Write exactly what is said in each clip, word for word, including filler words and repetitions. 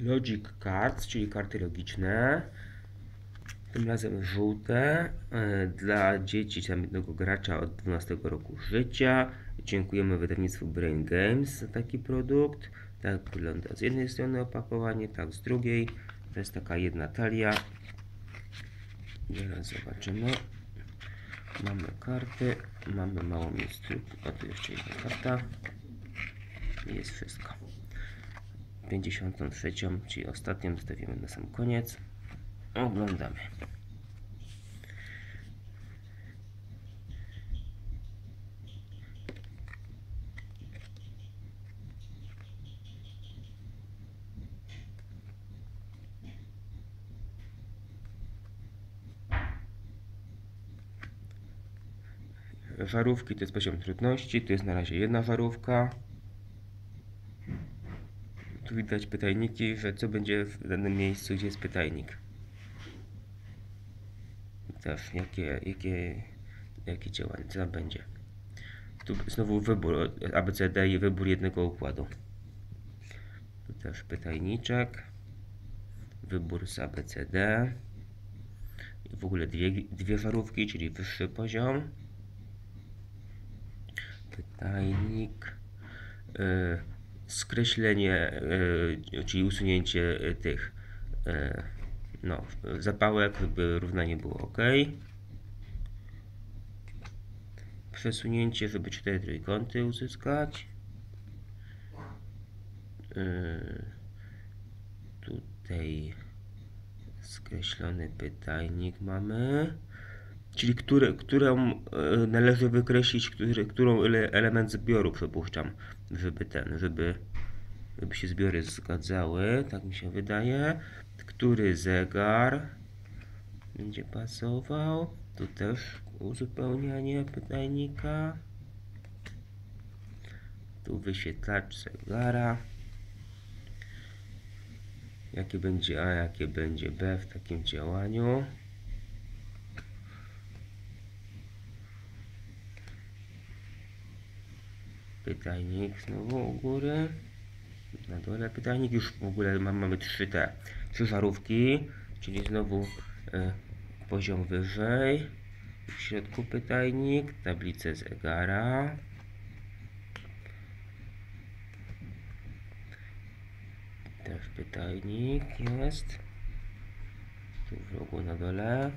Logic Cards, czyli karty logiczne. Tym razem żółte, dla dzieci, tam jednego gracza od dwunastego roku życia. Dziękujemy wydawnictwu Brain Games za taki produkt. Tak wygląda z jednej strony opakowanie, tak z drugiej. To jest taka jedna talia. Teraz zobaczymy. Mamy karty, mamy małą instrukcję. A tu jeszcze jedna karta. I jest wszystko. pięćdziesiątą trzecią, czyli ostatnią, zostawimy na sam koniec. Oglądamy. Żarówki to jest poziom trudności, tu jest na razie jedna żarówka. Tu widać pytajniki, że co będzie w danym miejscu, gdzie jest pytajnik. Też jakie, jakie, jakie działanie, co tam będzie. Tu znowu wybór A B C D i wybór jednego układu. Tu też pytajniczek. Wybór z A B C D. I w ogóle dwie, dwie żarówki, czyli wyższy poziom. Pytajnik. Yy, skreślenie, yy, czyli usunięcie tych yy, no, zapałek, by równanie było ok. Przesunięcie, żeby cztery trójkąty uzyskać. Yy, tutaj skreślony pytajnik mamy. Czyli które, którą należy wykreślić, który, którą element zbioru przypuszczam, żeby ten, żeby, żeby się zbiory zgadzały, tak mi się wydaje. Który zegar będzie pasował? Tu też uzupełnianie pytajnika. Tu wyświetlacz zegara. Jakie będzie A, jakie będzie B w takim działaniu. Pytajnik znowu u góry. Na dole pytajnik. Już w ogóle mamy trzy te trzy żarówki, czyli znowu y, poziom wyżej. W środku pytajnik, tablicę zegara. Też pytajnik jest. Tu w rogu na dole.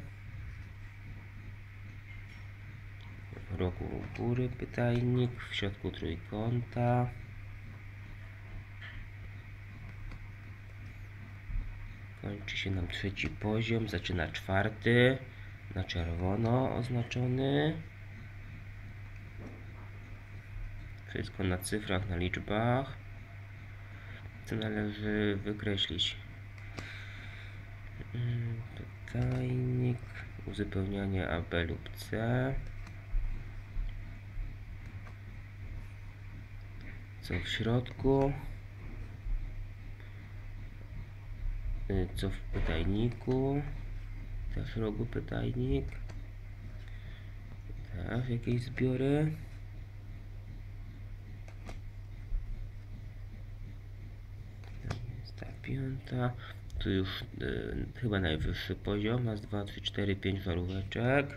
W rogu u góry pytajnik, w środku trójkąta. Kończy się nam trzeci poziom, zaczyna czwarty, na czerwono oznaczony. Wszystko na cyfrach, na liczbach. Co należy wykreślić? Pytajnik, uzupełnianie A, B lub C. Co w środku? Co w pytajniku? Też w rogu pytajnik. Też jakieś zbiory. Jest ta piąta. Tu już y, chyba najwyższy poziom. Raz, dwa, trzy, cztery, pięć żaróweczek.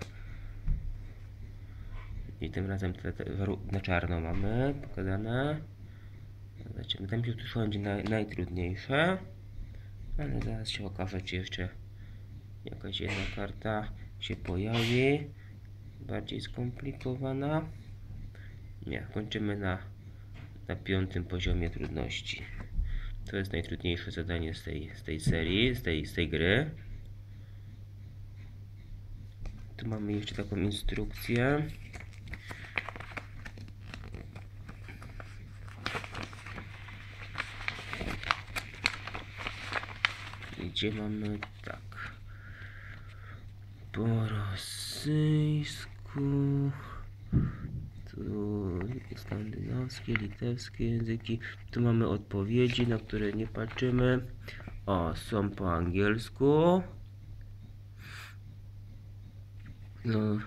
I tym razem te, te, na czarno mamy pokazane. Zobaczymy, tam się tu będzie naj, najtrudniejsze. Ale zaraz się okaże, czy jeszcze jakaś jedna karta się pojawi. Bardziej skomplikowana. Nie, kończymy na, na piątym poziomie trudności. To jest najtrudniejsze zadanie z tej, z tej serii, z tej, z tej gry. Tu mamy jeszcze taką instrukcję. Gdzie mamy tak po rosyjsku, tu skandynawskie, litewskie języki. Tu mamy odpowiedzi, na które nie patrzymy. O, są po angielsku. No,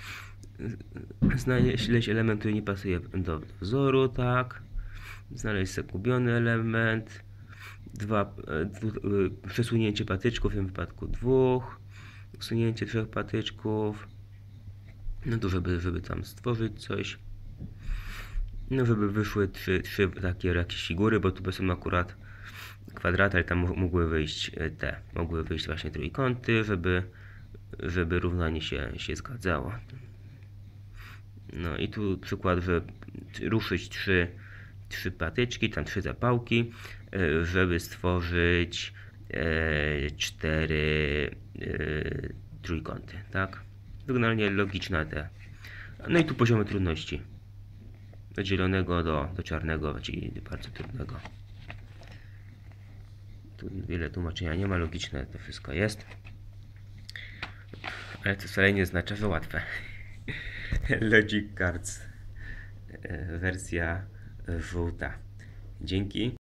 znaleźć element, który nie pasuje do wzoru, tak. Znaleźć zagubiony element. dwa, dwu, przesunięcie patyczków, w tym wypadku dwóch, usunięcie trzech patyczków, no to żeby, żeby tam stworzyć coś, no żeby wyszły trzy, trzy takie jakieś figury, bo tu są akurat kwadraty, ale tam mogły wyjść te, mogły wyjść właśnie trójkąty, żeby, żeby równanie się, się zgadzało. No i tu przykład, że ruszyć trzy, trzy patyczki, tam trzy zapałki, żeby stworzyć e, cztery e, trójkąty, tak? Wyglądanie logiczne te. No i tu poziomy trudności. Od zielonego do, do czarnego, czyli bardzo trudnego. Tu wiele tłumaczenia nie ma, logiczne to wszystko jest. Ale to wcale nie oznacza, że łatwe. Logic Cards wersja żółta. Dzięki.